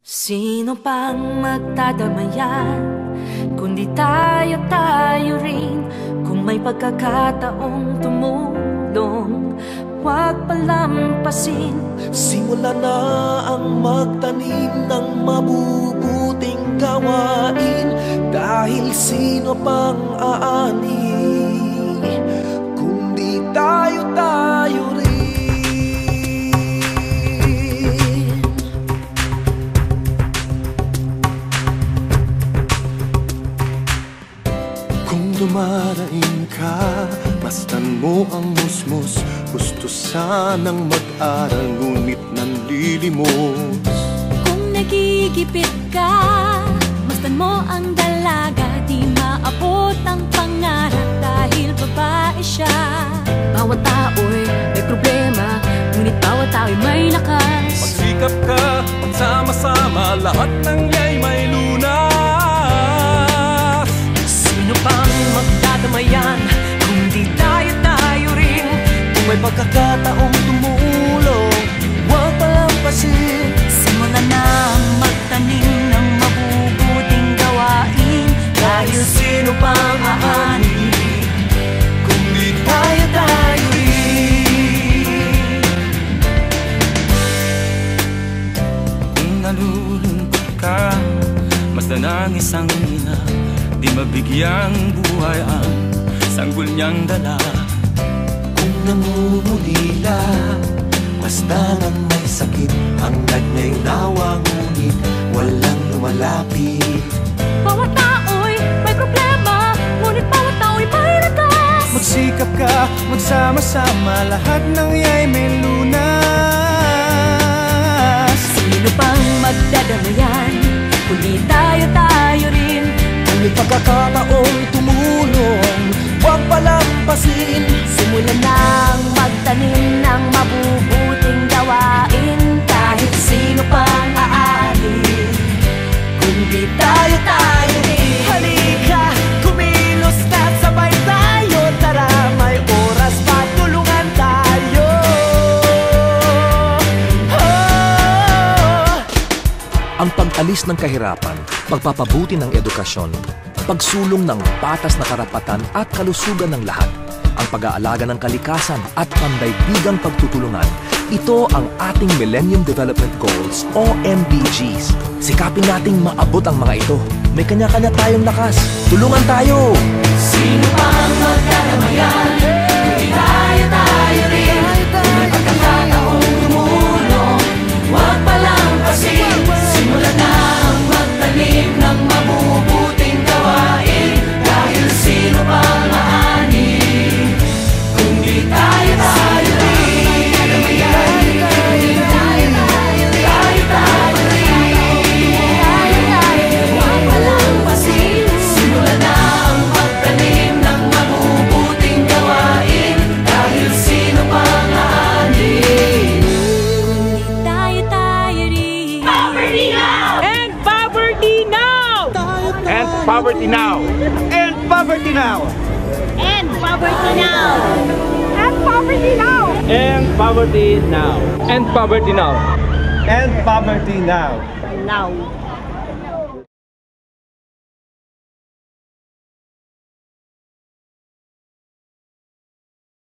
Sino pang magdadamayan, kundi tayo rin. Kung may pagkakataong tumulong, huwag palampasin. Simula na ang magtanim ng mabubuting gawain. Dahil sino pang aani, kundi tayo rin. Kung dumaraing ka, mastan mo ang musmus. Gusto sanang mag-aral, ngunit nanlilimos. Kung nagigipit ka, mastan mo ang dalaga. Di maabot ang pangarap dahil babae siya. Bawat tao'y may problema, ngunit bawat tao'y may lakas. Magsikap ka, magsama-sama, lahat ng iya'y may lunas. Sino pang magdadamayan, kundi tayo rin. Kung may pagkakataong tumulong, huwag palampasin. Simulan na magtanim ng mabubuting gawain. Dahil sino pang aani, kundi tayo rin. Kung nalulungkot ka, masdan ang isang ina. Di mabigyang buhay ang sanggol niyang dala. Kung nangungulila, masdan ang may sakit. Ang nagnaynawa, ngunit walang lumalapit. Bawat tao'y may problema, ngunit bawat tao'y may lakas. Magsikap ka, magsama-sama, lahat ng iya'y may lunas. Sino pang magdadamayan, kundi tayo rin. Kung may pagkakataong tumulong, huwag palampasin. Simulan nang magtanim ng mabubuting gawain. Kahit sino pang aani, Kundi tayo rin. Halika, kumilos na sabay tayo. Tara, may oras pa, tulungan tayo. Ang pag-alis ng kahirapan, pagpapabuti ng edukasyon, pagsulong ng patas na karapatan at kalusugan ng lahat, ang pag-aalaga ng kalikasan at pandaigdigang pagtutulungan. Ito ang ating Millennium Development Goals o MDGs. Sikapin nating maabot ang mga ito. May kanya-kanya tayong lakas. Tulungan tayo! Sino pang magdadamayan, kundi tayo rin. Kung may pagkakataong tumulong, huwag palampasin. Simulan na ang magtanim ng mabubuting gawain. Dahil sino pang aani, kundi tayo rin. Huwag palampasin. Simulan na ang magtanim ng mabubuting gawain. Dahil sino pang aani, tayo rin. End poverty now! End poverty now! End poverty now! End poverty now! End poverty now! End poverty now! End poverty now! End poverty now! Now!